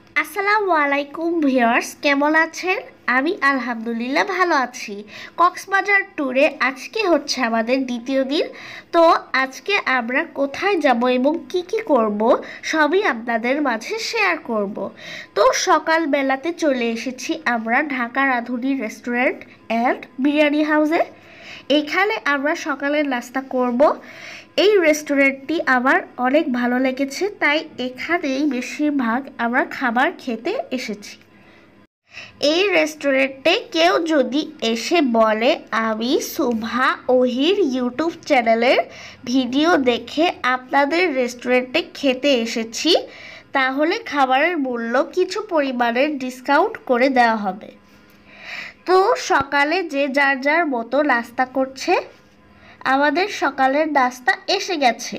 আসসালামু আলাইকুম ভিউয়ার্স, কেমন আছেন? আমি আলহামদুলিল্লাহ ভালো আছি। কক্সবাজার ট্যুরে আজকে হচ্ছে আমাদের দ্বিতীয় দিন। তো আজকে আমরা কোথায় যাব এবং কি কি করব সবই আপনাদের মাঝে শেয়ার করব। তো সকালবেলাতে চলে এসেছি আমরা ঢাকা রাঁধুনি রেস্টুরেন্ট অ্যান্ড বিরিয়ানি হাউসে। এখানে আমরা সকালের নাস্তা করব। এই রেস্টুরেন্টটি আমার অনেক ভালো লেগেছে, তাই এখানেই বেশিরভাগ আমরা খাবার খেতে এসেছি। এই রেস্টুরেন্টে কেউ যদি এসে বলে আমি সুভা ওহির ইউটিউব চ্যানেলের ভিডিও দেখে আপনাদের রেস্টুরেন্টে খেতে এসেছি, তাহলে খাবারের মূল্য কিছু পরিমাণের ডিসকাউন্ট করে দেওয়া হবে। তো সকালে যে যার যার মতো নাস্তা করছে। আমাদের সকালের নাস্তা এসে গেছে।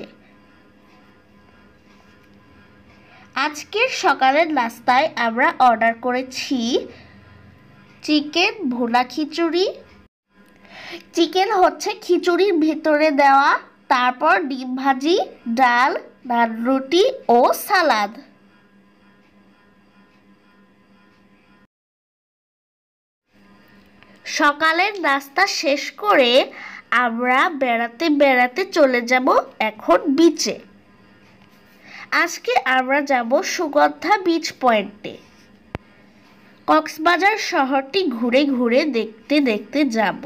আজকের সকালের নাস্তায় আমরা অর্ডার করেছি চিকেন ভুনা খিচুড়ি। চিকেন হচ্ছে খিচুড়ির ভিতরে দেওয়া, তারপর ডিম ভাজি, ডাল, নান রুটি ও সালাদ। সকালের নাস্তা শেষ করে আমরা বেড়াতে বেড়াতে চলে যাব এখন বিচে। আজকে আমরা যাব সুগন্ধা বিচ পয়েন্টে। কক্সবাজার শহরটি ঘুরে ঘুরে দেখতে দেখতে যাব।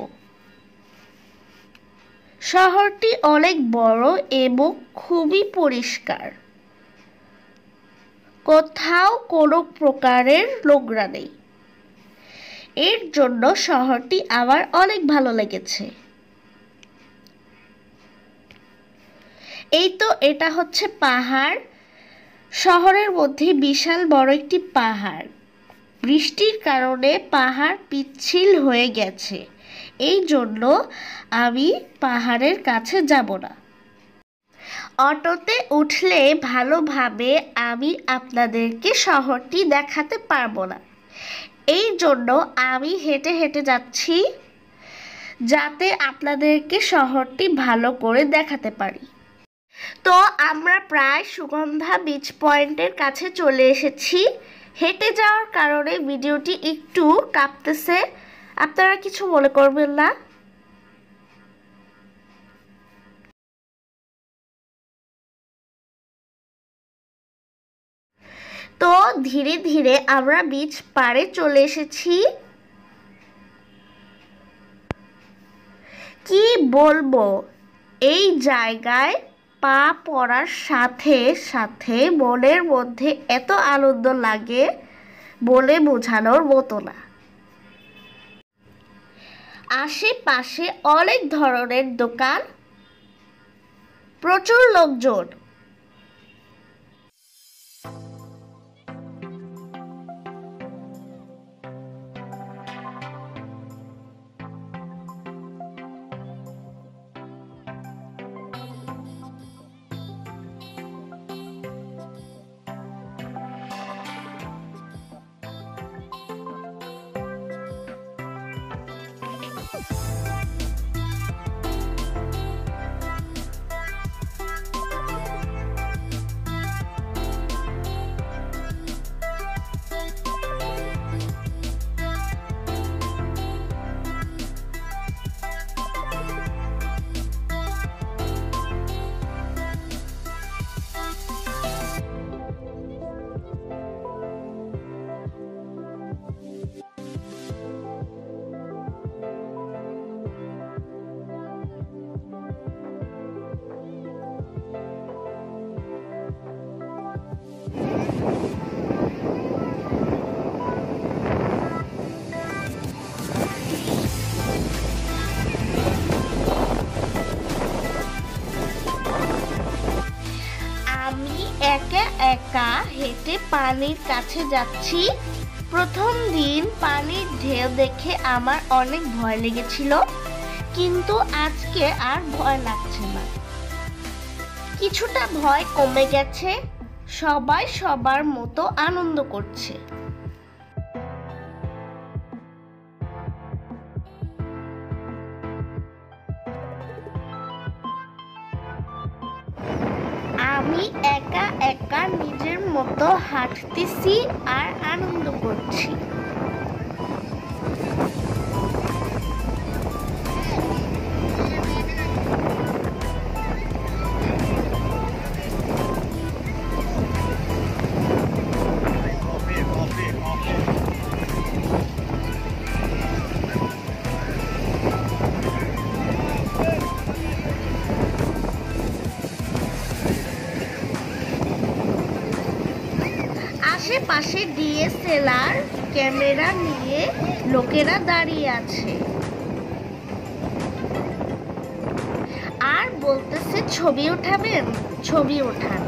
শহরটি অনেক বড় এবং খুবই পরিষ্কার। কোথাও কোনো প্রকারের নোংরা নেই। এর জন্য শহরটি আমার অনেক ভালো লেগেছে। এই তো এটা হচ্ছে পাহাড়। শহরের মধ্যে বিশাল বড় একটি পাহাড়। বৃষ্টির কারণে পাহাড় পিচ্ছিল হয়ে গেছে, এই জন্য আমি পাহাড়ের কাছে যাব না। অটোতে উঠলে ভালোভাবে আমি আপনাদেরকে শহরটি দেখাতে পারবো না, এই জন্য আমি হেঁটে হেঁটে যাচ্ছি যাতে আপনাদেরকে শহরটি ভালো করে দেখাতে পারি। তো আমরা প্রায় সুগন্ধা বিচ পয়েন্টের কাছে চলে এসেছি। হেঁটে যাওয়ার কারণে ভিডিওটি একটু কাঁপতেছে, আপনারা কিছু মনে করবেন না। তো ধীরে ধীরে আমরা বিচ পাড়ে চলে এসেছি। কি বলবো, এই জায়গায় পা পড়ার সাথে সাথে মনের মধ্যে এত আনন্দ লাগে বলে বোঝানোর মতো না। আশেপাশে অনেক ধরনের দোকান, প্রচুর লোকজন। আমি একা একা হেঁটে পানির কাছে যাচ্ছি। প্রথম দিন পানির ঢেউ দেখে আমার অনেক ভয় লেগেছিল, কিন্তু আজকে আর ভয় লাগছে না। কিছুটা ভয় কমে গেছে, সবাই সবার মতো আনন্দ করছে। আমি একা একা একা নিজের মতো হাঁটতেছি আর আনন্দ করছি। আশেপাশে ডিএসএলআর ক্যামেরা নিয়ে লোকেরা দাঁড়িয়ে আছে আর বলতেছে ছবি উঠাবেন, ছবি ওঠান।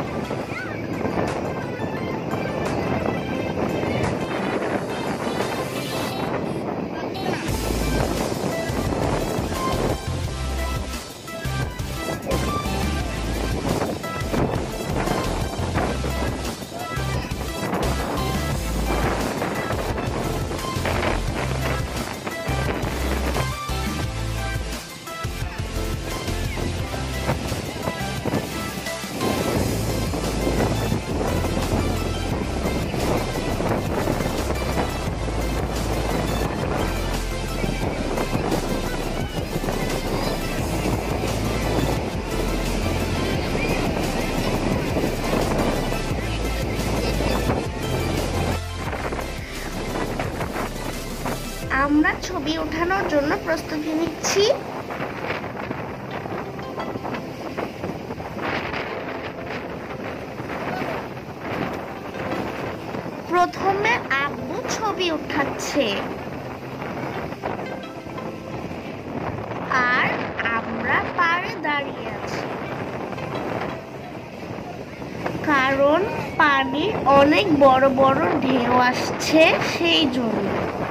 আমরা ছবি ওঠানোর জন্য প্রস্তুতি নিচ্ছি। প্রথমে আব্বু ছবি উঠাচ্ছে আর আমরা পাড়ে দাঁড়িয়ে আছি, কারণ পানির অনেক বড় বড় ঢেউ আসছে সেই জন্য।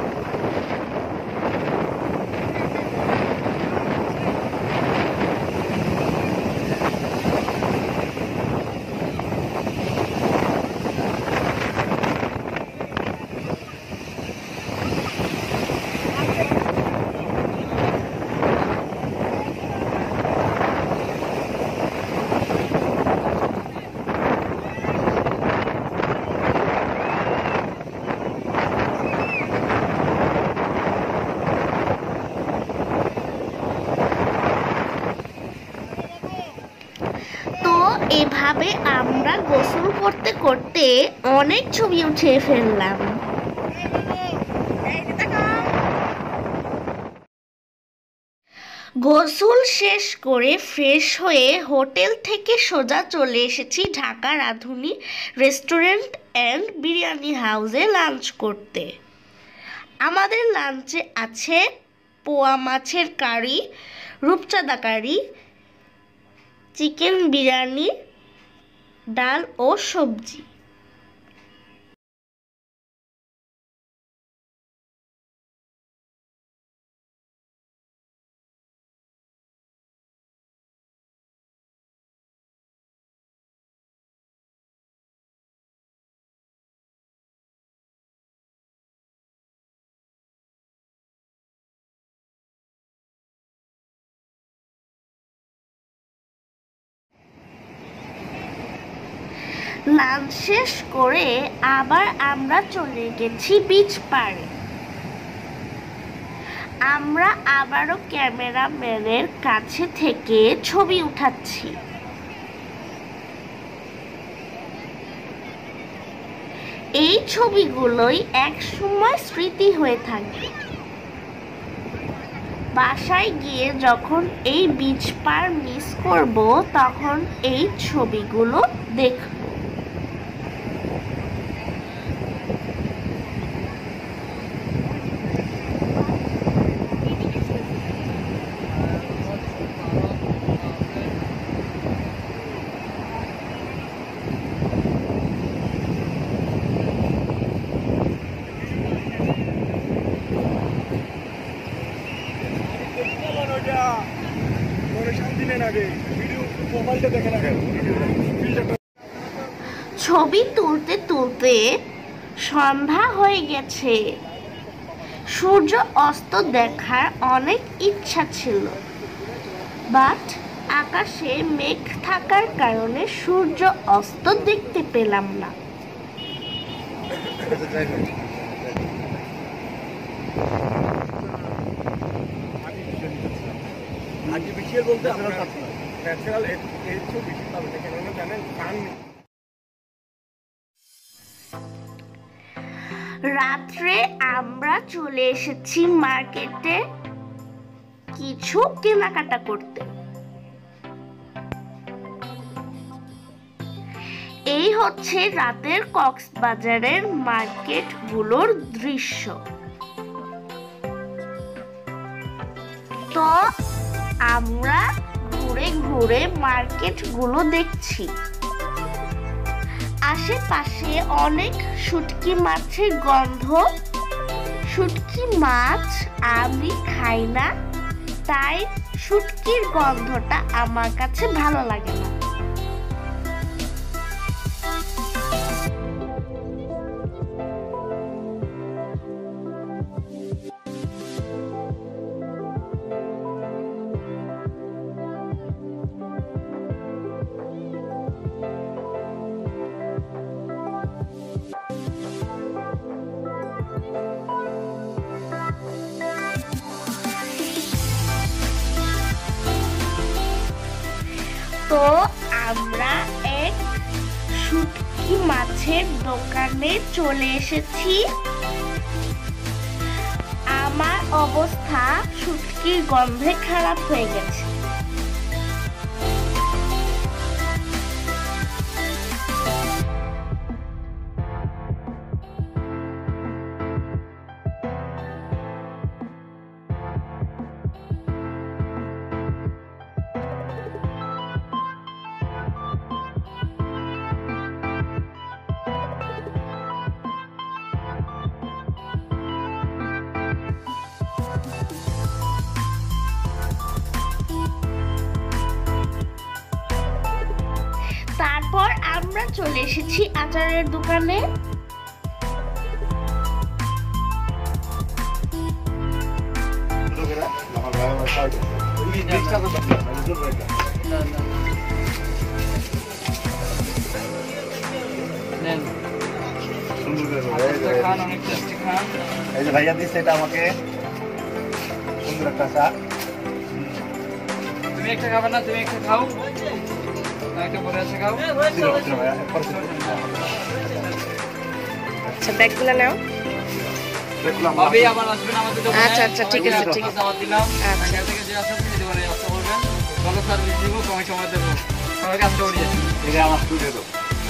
এভাবে আমরা গোসল করতে করতে অনেক ছবি উঠিয়ে ফেললাম। গোসল শেষ করে ফ্রেশ হয়ে হোটেল থেকে সোজা চলে এসেছি ঢাকা রাঁধুনি রেস্টুরেন্ট অ্যান্ড বিরিয়ানি হাউসে লাঞ্চ করতে। আমাদের লাঞ্চে আছে পোয়া মাছের কারি, রূপচাঁদা কারি, চিকেন বিরিয়ানি, ডাল ও সবজি। লাঞ্চ শেষ করে আবার আমরা চলে গেছি বিচ পাড়ে। আমরা আবারও ক্যামেরাম্যানের কাছে থেকে ছবি উঠাচ্ছি। এই ছবিগুলোই একসময় স্মৃতি হয়ে থাকবে। বাসায় গিয়ে যখন এই বিচ পার মিস করব তখন এই ছবিগুলো দেখব। ছবি তুলতে তুলতে সন্ধ্যা হয়ে গেছে। সূর্য অস্ত দেখার অনেক ইচ্ছা ছিল, বাট আকাশে মেঘ থাকার কারণে সূর্য অস্ত দেখতে পেলাম না। আর্টিফিশিয়াল বলতে আপনারা ন্যাচারাল এর চেয়ে বেশি পাবেন না, কেন জানেন? কান রাত্রে আমরা চলে এসেছি মার্কেটে কিছু কেনাকাটা করতে। এই হচ্ছে রাতের কক্সবাজারের মার্কেটগুলোর দৃশ্য। তো আমরা ঘুরে ঘুরে মার্কেটগুলো দেখছি। আশেপাশে অনেক শুটকি মাছের গন্ধ। শুটকি মাছ আমি খাই না, তাই শুটকির গন্ধটা আমার কাছে ভালো লাগে না। তো আমরা এক শুটকি মাছের দোকানে চলে এসেছি। আমার অবস্থা শুটকির গন্ধে খারাপ হয়ে গেছে। তারপর আমরা চলে এসেছি আচারের দোকানে। এই যে ভাইয়া দিচ্ছে এটা আমাকে সুন্দর একটা চা। তুমি একটা খাবে না? তুমি একটা খাও, একটা পরে আছে খাও। আচ্ছা, ব্যাগগুলো নাও। ভাবি আবার আসবেন আমাদের দোকানে। আচ্ছা আচ্ছা, ঠিক আছে ঠিক আছে। দাওয়াত দিলাম। আচ্ছা। ঢাকা থেকে যে আসেন তিনি দোকানে আসতে বলবেন, ভালো সার্ভিস দিব, কমে সময় দেবো, সবাইকে আসতে বলিয়ে। এটা আমার স্টুডিও তো।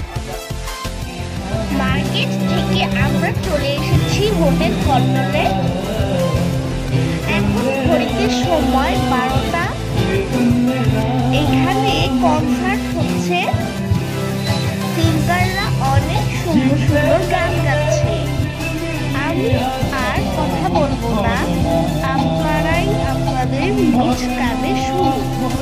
মার্কেট থেকে আমরা চলে এসেছি হোটেল কর্নারে। এখন ঘড়িতে সময় 12টা। এখানে কনসার্ট হচ্ছে, সিঙ্গাররা অনেক সুন্দর সুন্দর গান গাচ্ছে। আমি আর কথা বলবো না, আপনারাই আপনাদের নিজ কানে শুনুন।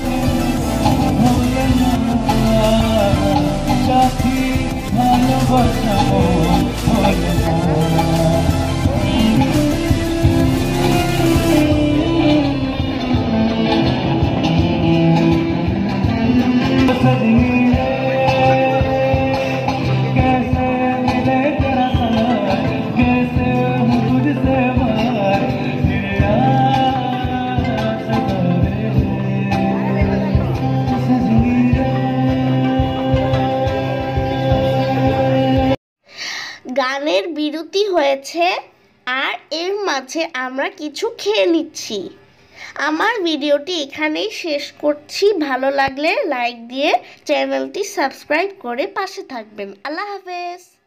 গানের বিরতি হয়েছে আর এর মাঝে আমরা কিছু খেয়ে নিচ্ছি। আমার ভিডিওটি এখানেই শেষ করছি। ভালো লাগলে লাইক দিয়ে চ্যানেলটি সাবস্ক্রাইব করে পাশে থাকবেন। আল্লাহ হাফেজ।